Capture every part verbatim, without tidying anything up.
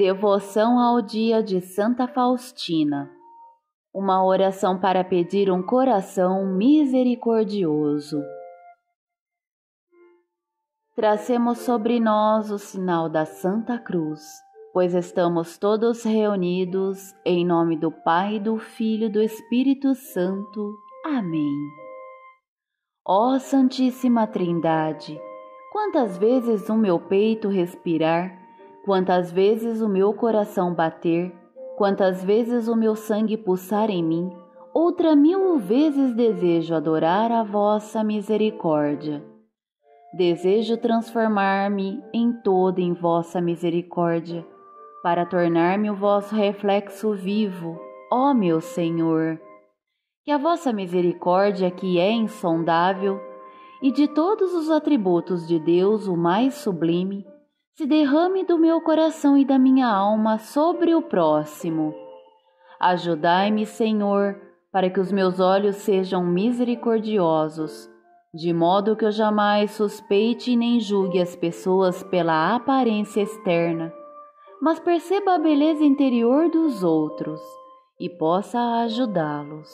Devoção ao dia de Santa Faustina. Uma oração para pedir um coração misericordioso. Tracemos sobre nós o sinal da Santa Cruz, pois estamos todos reunidos em nome do Pai, do Filho e do Espírito Santo. Amém. Ó Santíssima Trindade, quantas vezes o meu peito respirar, quantas vezes o meu coração bater, quantas vezes o meu sangue pulsar em mim, outra mil vezes desejo adorar a vossa misericórdia. Desejo transformar-me em todo em vossa misericórdia, para tornar-me o vosso reflexo vivo, ó meu Senhor. Que a vossa misericórdia, que é insondável, e de todos os atributos de Deus o mais sublime, se derrame do meu coração e da minha alma sobre o próximo. Ajudai-me, Senhor, para que os meus olhos sejam misericordiosos, de modo que eu jamais suspeite nem julgue as pessoas pela aparência externa, mas perceba a beleza interior dos outros e possa ajudá-los.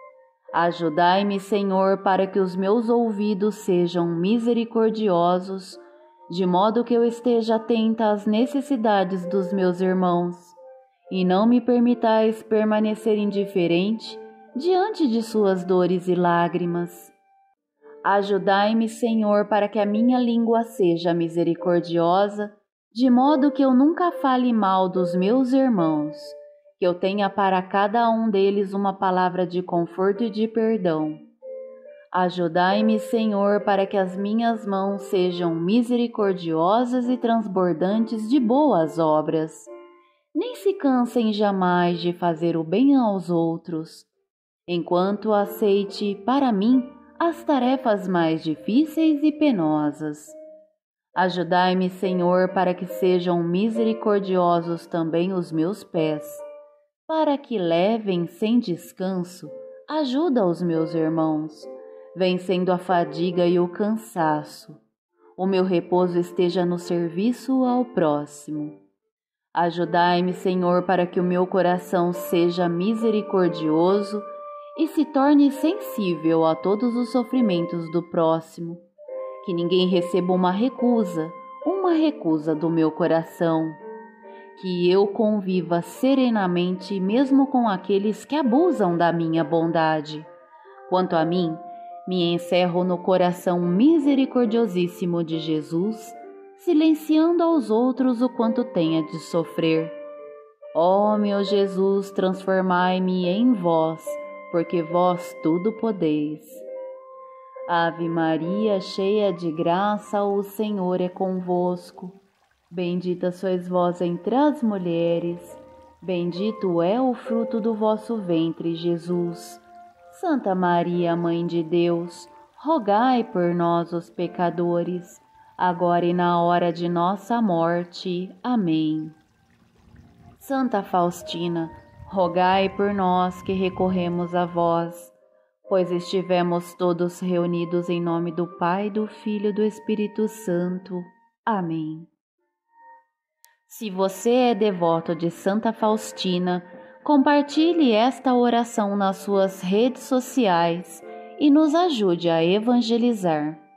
Ajudai-me, Senhor, para que os meus ouvidos sejam misericordiosos, de modo que eu esteja atenta às necessidades dos meus irmãos, e não me permitais permanecer indiferente diante de suas dores e lágrimas. Ajudai-me, Senhor, para que a minha língua seja misericordiosa, de modo que eu nunca fale mal dos meus irmãos, que eu tenha para cada um deles uma palavra de conforto e de perdão. Ajudai-me, Senhor, para que as minhas mãos sejam misericordiosas e transbordantes de boas obras. Nem se cansem jamais de fazer o bem aos outros, enquanto aceite, para mim, as tarefas mais difíceis e penosas. Ajudai-me, Senhor, para que sejam misericordiosos também os meus pés, para que levem sem descanso ajuda aos meus irmãos, vencendo a fadiga e o cansaço. O meu repouso esteja no serviço ao próximo. Ajudai-me, Senhor, para que o meu coração seja misericordioso e se torne sensível a todos os sofrimentos do próximo. Que ninguém receba uma recusa, uma recusa do meu coração. Que eu conviva serenamente mesmo com aqueles que abusam da minha bondade. Quanto a mim, me encerro no coração misericordiosíssimo de Jesus, silenciando aos outros o quanto tenha de sofrer. Ó meu Jesus, transformai-me em vós, porque vós tudo podeis. Ave Maria, cheia de graça, o Senhor é convosco. Bendita sois vós entre as mulheres, bendito é o fruto do vosso ventre, Jesus. Santa Maria, Mãe de Deus, rogai por nós, os pecadores, agora e na hora de nossa morte. Amém. Santa Faustina, rogai por nós que recorremos a vós, pois estivemos todos reunidos em nome do Pai, do Filho e do Espírito Santo. Amém. Se você é devoto de Santa Faustina, compartilhe esta oração nas suas redes sociais e nos ajude a evangelizar.